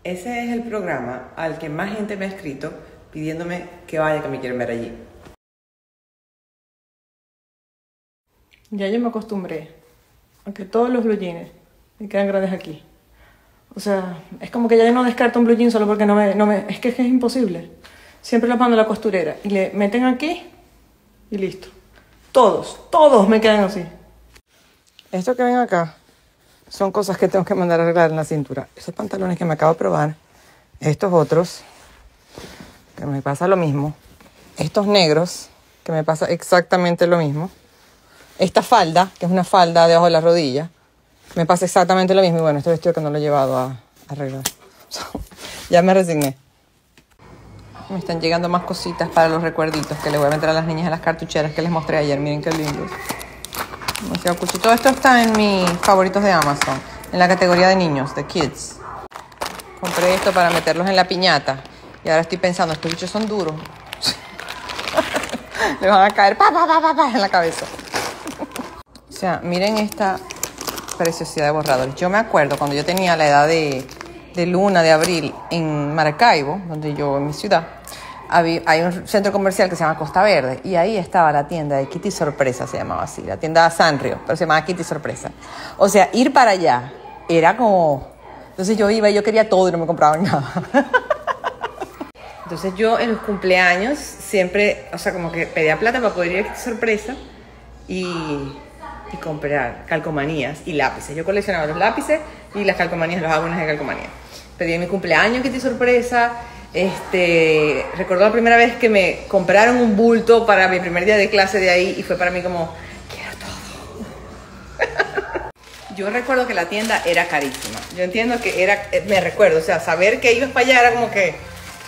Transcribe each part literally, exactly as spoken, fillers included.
Ese es el programa al que más gente me ha escrito pidiéndome que vaya, que me quieren ver allí. Ya yo me acostumbré a que todos los blue jeans me quedan grandes aquí. O sea, es como que ya yo no descarto un blue jean solo porque no me... No me es, que, es que es imposible. Siempre los mando a la costurera y le meten aquí y listo. Todos, todos me quedan así. Esto que ven acá son cosas que tengo que mandar a arreglar en la cintura. Esos pantalones que me acabo de probar, estos otros, que me pasa lo mismo. Estos negros, que me pasa exactamente lo mismo. Esta falda, que es una falda debajo de la rodilla, me pasa exactamente lo mismo. Y bueno, este vestido que no lo he llevado a, a arreglar. Ya me resigné. Me están llegando más cositas para los recuerditos que le voy a meter a las niñas en las cartucheras que les mostré ayer. Miren qué lindos. Demasiado cuchi. Todo esto está en mis favoritos de Amazon, en la categoría de niños, de kids. Compré esto para meterlos en la piñata. Y ahora estoy pensando, estos bichos son duros. Le van a caer pa, pa, pa, pa, pa, en la cabeza. O sea, miren esta preciosidad de borradores. Yo me acuerdo cuando yo tenía la edad de, de Luna, de Abril, en Maracaibo, donde yo, en mi ciudad, había, hay un centro comercial que se llama Costa Verde, y ahí estaba la tienda de Kitty Sorpresa, se llamaba así, la tienda Sanrio, pero se llamaba Kitty Sorpresa. O sea, ir para allá era como... Entonces yo iba y yo quería todo y no me compraban nada. Entonces yo en los cumpleaños siempre, o sea, como que pedía plata para poder ir a Kitty Sorpresa y, y comprar calcomanías y lápices. Yo coleccionaba los lápices y las calcomanías, los álbumes de calcomanía. Pedí en mi cumpleaños Kitty Sorpresa. Este, recuerdo la primera vez que me compraron un bulto para mi primer día de clase de ahí y fue para mí como, quiero todo. Yo recuerdo que la tienda era carísima. Yo entiendo que era, me recuerdo, o sea, saber que ibas para allá era como que...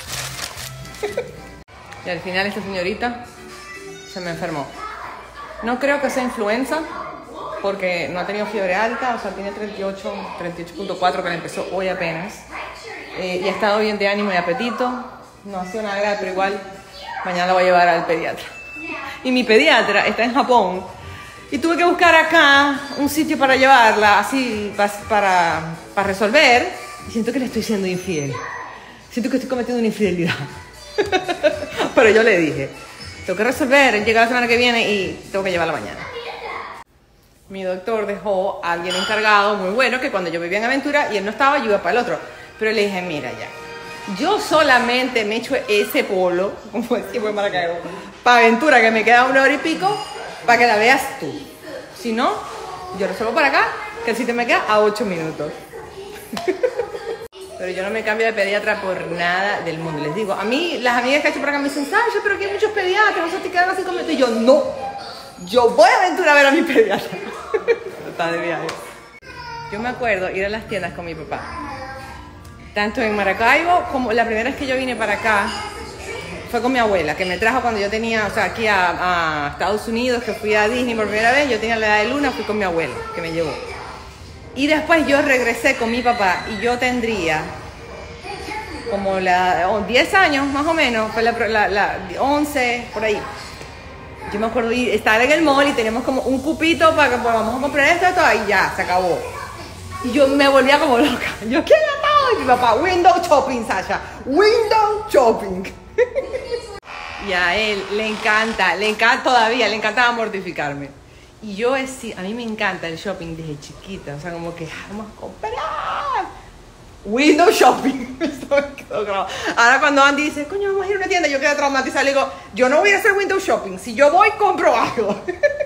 Y al final esta señorita se me enfermó. No creo que sea influenza, porque no ha tenido fiebre alta, o sea, tiene treinta y ocho, treinta y ocho punto cuatro que le empezó hoy apenas. Eh, y ha estado bien de ánimo y apetito. No ha sido nada grave, pero igual mañana la voy a llevar al pediatra. Y mi pediatra está en Japón. Y tuve que buscar acá un sitio para llevarla, así, pa, para, para resolver. Y siento que le estoy siendo infiel. Siento que estoy cometiendo una infidelidad. Pero yo le dije, tengo que resolver, llega la semana que viene y tengo que llevarla mañana. Mi doctor dejó a alguien encargado muy bueno, que cuando yo vivía en Aventura y él no estaba, yo iba para el otro. Pero le dije, mira ya, yo solamente me echo ese polo, como decimos en Maracaibo, para Aventura, que me queda una hora y pico, para que la veas tú. Si no, yo resuelvo para acá, que el sitio me queda a ocho minutos. Pero yo no me cambio de pediatra por nada del mundo. Les digo, a mí, las amigas que he hecho por acá me dicen, Sasha, pero aquí hay muchos pediatras, no se te quedan así como esto. Y yo, no, yo voy a Aventura a ver a mi pediatra. Está de viaje. Yo me acuerdo ir a las tiendas con mi papá. Tanto en Maracaibo como la primera vez que yo vine para acá fue con mi abuela, que me trajo cuando yo tenía, o sea, aquí a, a Estados Unidos, que fui a Disney por primera vez. Yo tenía la edad de Luna, fui con mi abuela, que me llevó. Y después yo regresé con mi papá y yo tendría como la, oh, diez años más o menos, fue la, la, la once, por ahí. Yo me acuerdo ir, estar en el mall y teníamos como un cupito para que pues, vamos a comprar esto, esto, y ya, se acabó. Y yo me volvía como loca. Yo, ¿quién ha estado? Y mi papá, window shopping, Sasha. Window shopping. Y a él le encanta, le encanta todavía, le encantaba mortificarme. Y yo, es, a mí me encanta el shopping desde chiquita. O sea, como que, vamos a comprar. Window shopping. Esto me quedó grabado. Ahora cuando Andy dice, coño, vamos a ir a una tienda, yo quedo traumatizada. Le digo, yo no voy a hacer window shopping. Si yo voy, compro algo.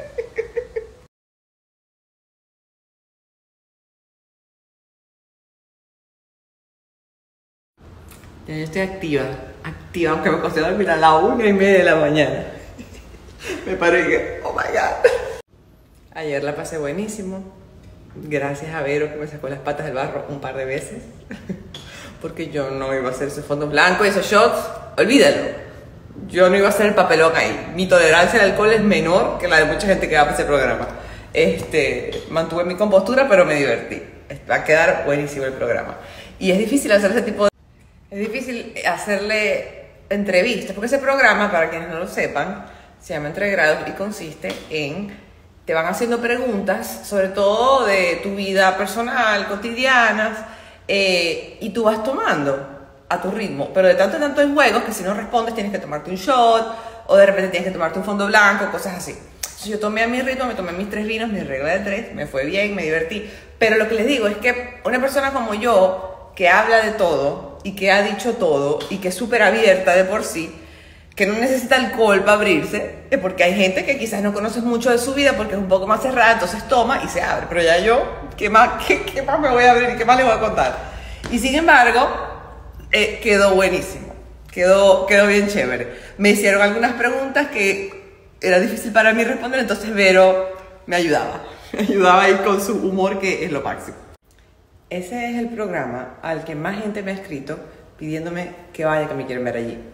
Ya yo estoy activa, activa, aunque me costó dormir a la una y media de la mañana. Me paré y dije, oh my God. Ayer la pasé buenísimo. Gracias a Vero que me sacó las patas del barro un par de veces. Porque yo no iba a hacer esos fondos blancos y esos shots, olvídalo. Yo no iba a hacer el papelón ahí. Mi tolerancia al alcohol es menor que la de mucha gente que va para ese programa. Este, mantuve mi compostura, pero me divertí. Va a quedar buenísimo el programa. Y es difícil hacer ese tipo de... Es difícil hacerle entrevistas, porque ese programa, para quienes no lo sepan, se llama Entre Grados y consiste en, te van haciendo preguntas, sobre todo de tu vida personal, cotidianas, eh, y tú vas tomando a tu ritmo, pero de tanto en tanto hay juegos que si no respondes tienes que tomarte un shot, o de repente tienes que tomarte un fondo blanco, cosas así. Entonces yo tomé a mi ritmo, me tomé mis tres vinos, mi regla de tres, me fue bien, me divertí. Pero lo que les digo es que una persona como yo, que habla de todo, y que ha dicho todo, y que es súper abierta de por sí, que no necesita alcohol para abrirse, es porque hay gente que quizás no conoces mucho de su vida porque es un poco más cerrada, entonces toma y se abre. Pero ya yo, ¿qué más, qué, qué más me voy a abrir y qué más les voy a contar? Y sin embargo, eh, quedó buenísimo, quedó, quedó bien chévere. Me hicieron algunas preguntas que era difícil para mí responder, entonces Vero me ayudaba, me ayudaba ahí con su humor, que es lo máximo. Ese es el programa al que más gente me ha escrito pidiéndome que vaya, que me quieren ver allí.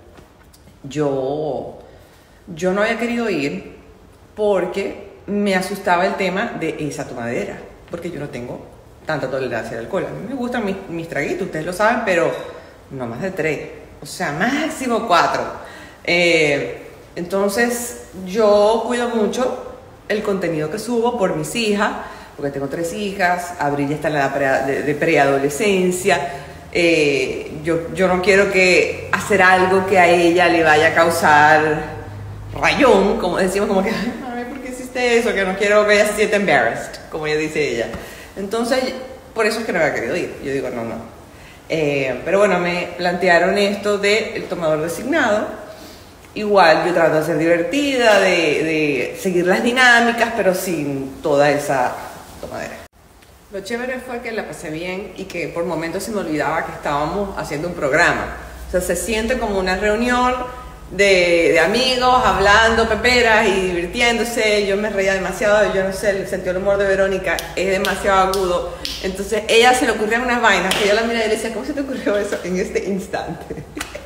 Yo, yo no había querido ir porque me asustaba el tema de esa tomadera, porque yo no tengo tanta tolerancia al alcohol. A mí me gustan mis, mis traguitos, ustedes lo saben, pero no más de tres, o sea, máximo cuatro. Eh, entonces, yo cuido mucho el contenido que subo por mis hijas, porque tengo tres hijas, Abril ya está en la edad de, de preadolescencia. Eh, yo, yo no quiero que hacer algo que a ella le vaya a causar rayón, como decimos, como que, ay, mami, ¿por qué hiciste eso? Que no quiero que ella se sienta embarrassed, como ella dice ella. Entonces, por eso es que no había querido ir. Yo digo, no, no. Eh, pero bueno, me plantearon esto del tomador designado. Igual yo trato de ser divertida, de, de seguir las dinámicas, pero sin toda esa tomadera. Lo chévere fue que la pasé bien y que por momentos se me olvidaba que estábamos haciendo un programa. O sea, se siente como una reunión de, de amigos, hablando peperas y divirtiéndose. Yo me reía demasiado, yo no sé, el sentido del humor de Verónica es demasiado agudo. Entonces, ella se le ocurrían unas vainas que yo la miré y le decía, ¿cómo se te ocurrió eso en este instante?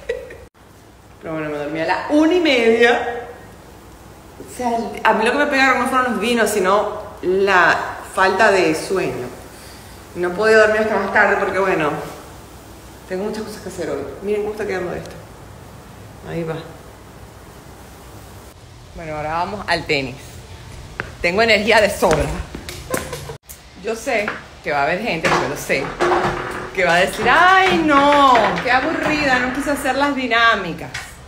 Pero bueno, me dormí a la una y media. O sea, a mí lo que me pegaron no fueron los vinos, sino la falta de sueño. No pude dormir hasta más tarde porque, bueno, tengo muchas cosas que hacer hoy. Miren cómo está quedando esto. Ahí va. Bueno, ahora vamos al tenis. Tengo energía de sobra. Yo sé que va a haber gente, yo lo sé, que va a decir, ay no, qué aburrida, no quise hacer las dinámicas.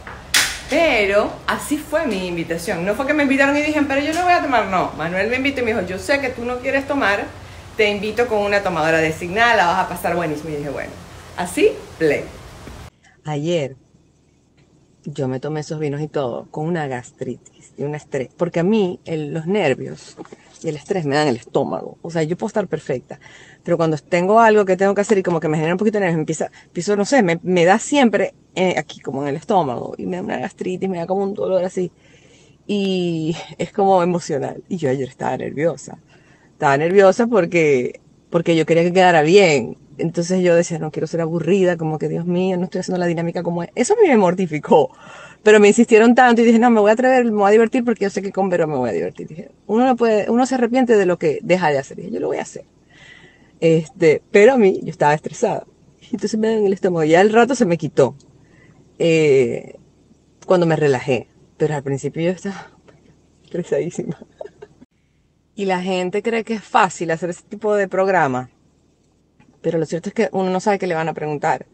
Pero así fue mi invitación. No fue que me invitaron y dijeron, pero yo no voy a tomar. No, Manuel me invitó y me dijo, yo sé que tú no quieres tomar, te invito con una tomadora designada, la vas a pasar buenísimo. Y dije, bueno, así, play. Ayer yo me tomé esos vinos y todo con una gastritis y un estrés. Porque a mí el, los nervios y el estrés me dan el estómago. O sea, yo puedo estar perfecta, pero cuando tengo algo que tengo que hacer y como que me genera un poquito de nervios, empieza, empiezo, no sé, me, me da siempre eh, aquí como en el estómago y me da una gastritis, me da como un dolor así. Y es como emocional. Y yo ayer estaba nerviosa. Estaba nerviosa porque, porque yo quería que quedara bien. Entonces yo decía, no quiero ser aburrida, como que Dios mío, no estoy haciendo la dinámica como es. Eso a mí me mortificó. Pero me insistieron tanto y dije, no, me voy a atrever, me voy a divertir porque yo sé que con Vero me voy a divertir. Dije, uno no puede, uno se arrepiente de lo que deja de hacer. Dije, yo lo voy a hacer. Este, pero a mí, yo estaba estresada. Entonces me dan el estómago. Ya al rato se me quitó. Eh, cuando me relajé. Pero al principio yo estaba estresadísima. Y la gente cree que es fácil hacer ese tipo de programa. Pero lo cierto es que uno no sabe qué le van a preguntar.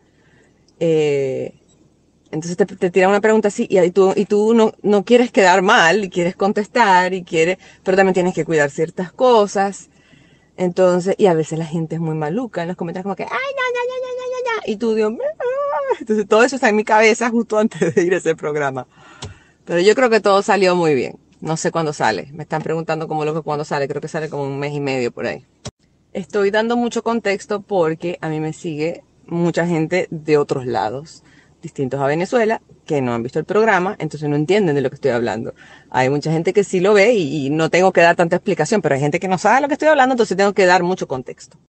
Eh, entonces te, te tiran una pregunta así y tú, y tú no, no quieres quedar mal y quieres contestar y quieres, pero también tienes que cuidar ciertas cosas. Entonces, y a veces la gente es muy maluca en los comentarios como que, ay, no, no, no, no, no, no, y tú, Dios mío. Entonces todo eso está en mi cabeza justo antes de ir a ese programa. Pero yo creo que todo salió muy bien. No sé cuándo sale. Me están preguntando como loco cuándo sale. Creo que sale como un mes y medio por ahí. Estoy dando mucho contexto porque a mí me sigue mucha gente de otros lados, distintos a Venezuela, que no han visto el programa, entonces no entienden de lo que estoy hablando. Hay mucha gente que sí lo ve y, y no tengo que dar tanta explicación, pero hay gente que no sabe de lo que estoy hablando, entonces tengo que dar mucho contexto.